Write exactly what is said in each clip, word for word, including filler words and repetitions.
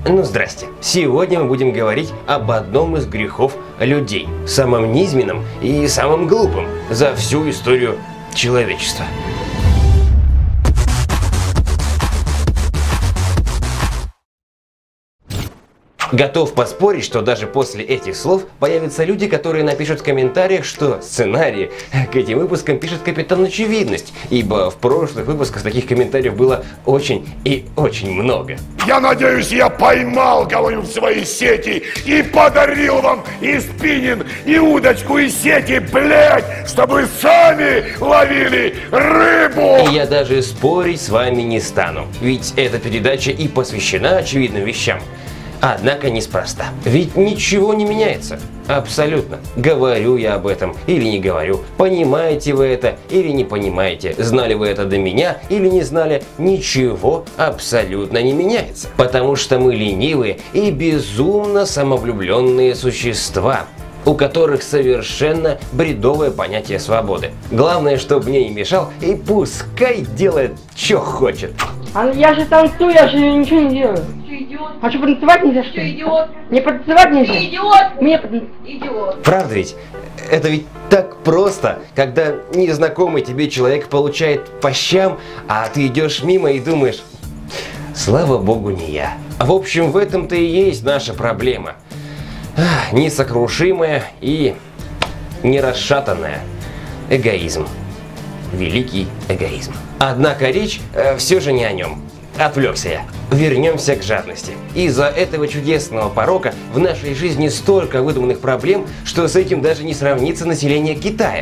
Ну здрасте. Сегодня мы будем говорить об одном из грехов людей. Самом низменном и самом глупом за всю историю человечества. Готов поспорить, что даже после этих слов появятся люди, которые напишут в комментариях, что сценарии к этим выпускам пишет Капитан Очевидность, ибо в прошлых выпусках таких комментариев было очень и очень много. Я надеюсь, я поймал кого-нибудь в свои сети и подарил вам и спиннинг, и удочку, и сети, блять, чтобы сами ловили рыбу! И я даже спорить с вами не стану, ведь эта передача и посвящена очевидным вещам. Однако неспроста. Ведь ничего не меняется. Абсолютно. Говорю я об этом или не говорю. Понимаете вы это или не понимаете. Знали вы это до меня или не знали. Ничего абсолютно не меняется. Потому что мы ленивые и безумно самовлюбленные существа, у которых совершенно бредовое понятие свободы. Главное, чтобы мне не мешал, и пускай делает, что хочет. А я же танцую, я же ничего не делаю. Ты идиот. А что, потанцевать нельзя, что Ты ли? идиот. Мне потанцевать нельзя? Ты идиот. Мне потан... Идиот. Правда ведь? Это ведь так просто, когда незнакомый тебе человек получает по щам, а ты идешь мимо и думаешь, слава богу, не я. В общем, в этом-то и есть наша проблема. Несокрушимая и нерасшатанная. Эгоизм. Великий эгоизм. Однако речь э, все же не о нем. Отвлекся я. Вернемся к жадности. Из-за этого чудесного порока в нашей жизни столько выдуманных проблем, что с этим даже не сравнится население Китая.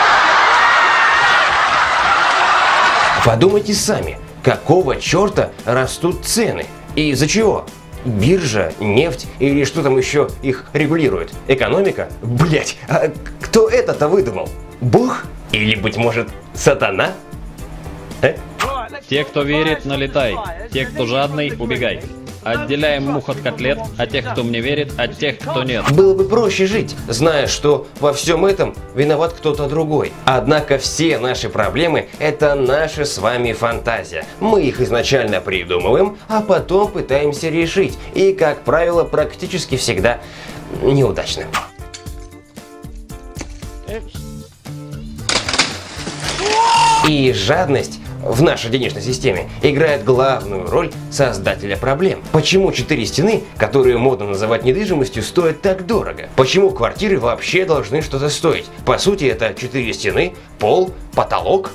Подумайте сами, какого черта растут цены? И из-за чего? Биржа, нефть или что там еще их регулирует? Экономика? Блять, а кто это-то выдумал? Бог? Или, быть может, сатана? Э? Те, кто верит, налетай. Те, кто жадный, убегай. Отделяем мух от котлет, от тех, кто мне верит, от тех, кто нет. Было бы проще жить, зная, что во всем этом виноват кто-то другой. Однако все наши проблемы – это наша с вами фантазия. Мы их изначально придумываем, а потом пытаемся решить. И, как правило, практически всегда неудачно. И жадность в нашей денежной системе играет главную роль создателя проблем. Почему четыре стены, которые модно называть недвижимостью, стоят так дорого? Почему квартиры вообще должны что-то стоить? По сути, это четыре стены, пол, потолок.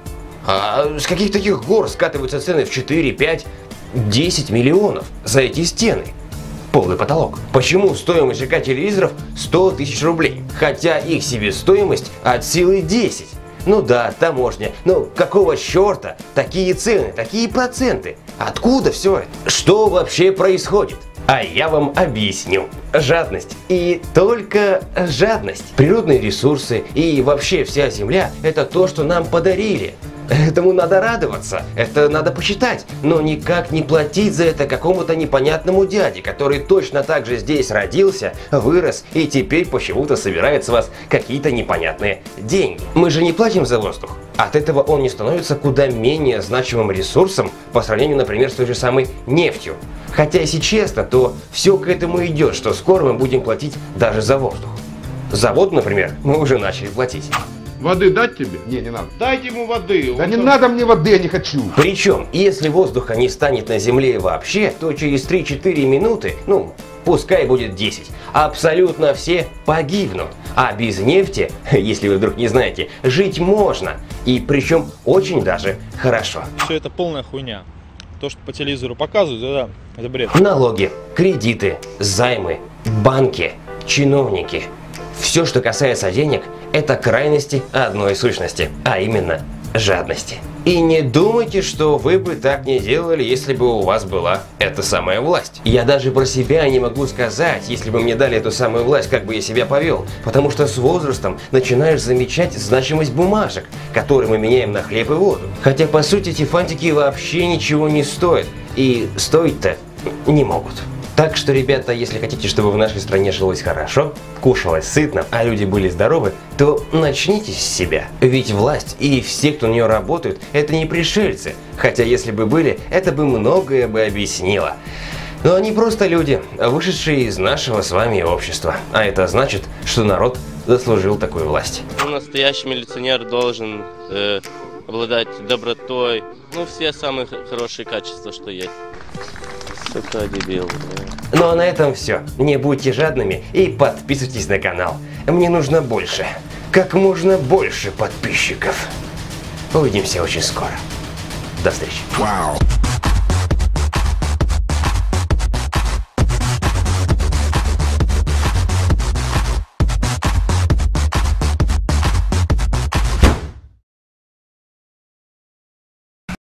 А с каких таких гор скатываются цены в четыре, пять, десять миллионов за эти стены? Пол и потолок. Почему стоимость ЖК телевизоров сто тысяч рублей? Хотя их себестоимость от силы десять. Ну да, таможня, но какого черта такие цены, такие проценты? Откуда все это? Что вообще происходит? А я вам объясню. Жадность. И только жадность. Природные ресурсы и вообще вся земля – это то, что нам подарили. Этому надо радоваться, это надо посчитать, но никак не платить за это какому-то непонятному дяде, который точно так же здесь родился, вырос и теперь почему-то собирает с вас какие-то непонятные деньги. Мы же не платим за воздух. От этого он не становится куда менее значимым ресурсом по сравнению, например, с той же самой нефтью. Хотя, если честно, то все к этому идет, что скоро мы будем платить даже за воздух. За воду, например, мы уже начали платить. Воды дать тебе? Не, не надо. Дайте ему воды. Да Он не там... надо мне воды, я не хочу. Причем, если воздуха не станет на Земле вообще, то через три-четыре минуты, ну, пускай будет десять, абсолютно все погибнут. А без нефти, если вы вдруг не знаете, жить можно. И причем очень даже хорошо. Все это полная хуйня. То, что по телевизору показывают, да, да, это бред. Налоги, кредиты, займы, банки, чиновники. Все, что касается денег, это крайности одной сущности, а именно жадности. И не думайте, что вы бы так не делали, если бы у вас была эта самая власть. Я даже про себя не могу сказать, если бы мне дали эту самую власть, как бы я себя повел. Потому что с возрастом начинаешь замечать значимость бумажек, которые мы меняем на хлеб и воду. Хотя по сути эти фантики вообще ничего не стоят. И стоить-то не могут. Так что, ребята, если хотите, чтобы в нашей стране жилось хорошо, кушалось сытно, а люди были здоровы, то начните с себя. Ведь власть и все, кто на нее работают, это не пришельцы. Хотя, если бы были, это бы многое бы объяснило. Но они просто люди, вышедшие из нашего с вами общества. А это значит, что народ заслужил такую власть. Ну, настоящий милиционер должен э, обладать добротой. Ну, все самые хорошие качества, что есть. Сука, дебил. Да. Ну а на этом все. Не будьте жадными и подписывайтесь на канал. Мне нужно больше. Как можно больше подписчиков. Увидимся очень скоро. До встречи. Вау.